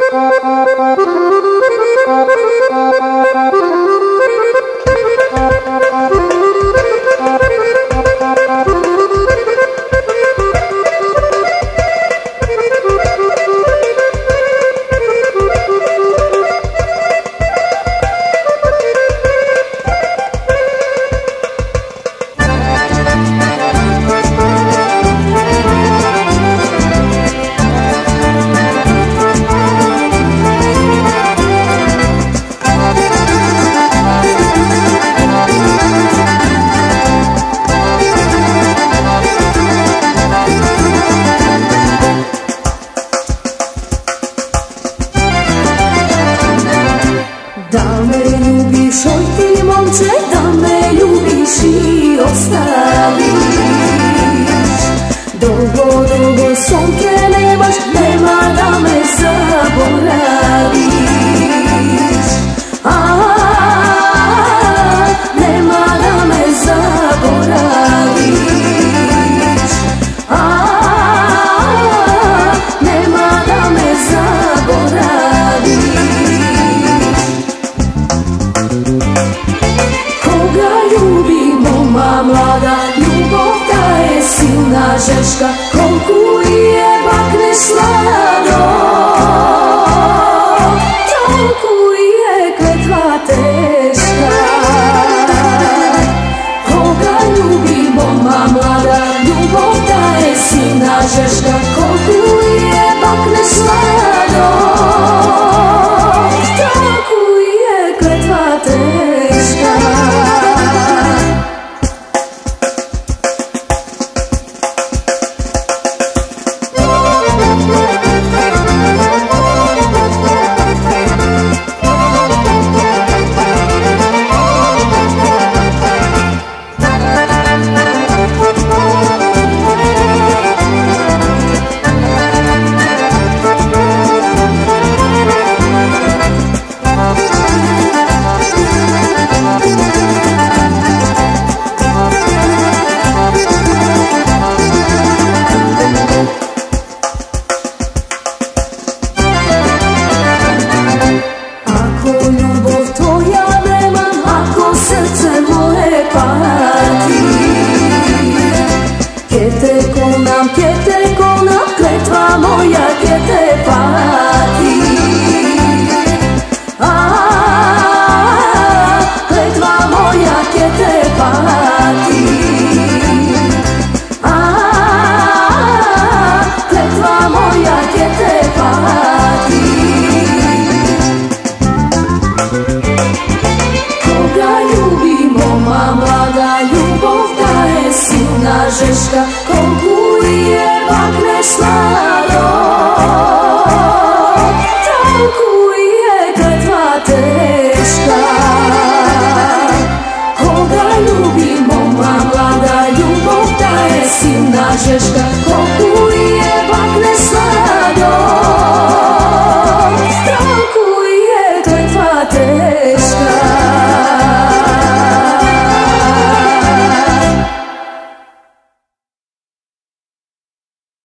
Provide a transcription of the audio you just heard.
Da me ljubiš, oj ti momče, da me ljubiš i ostaviš. Dugo, dugo sonke nemaš, nema da me zaboraviš. Nema da me zaboraviš. Nema da me zaboraviš. Koga ljubi moma mlada, ljubav ta je silna žeška, koliko je bakne slado, toliko je kletva teška. Koga ljubi moma mlada, ljubav ta je silna žeška, koliko je bakne slado, toliko je kletva teška. Kete konam, kletva moja, kete pati. Kletva moja, kete pati. Kletva moja, kete pati. Koga ljubi moma mlada, ljubav ta je silna žeška, koliko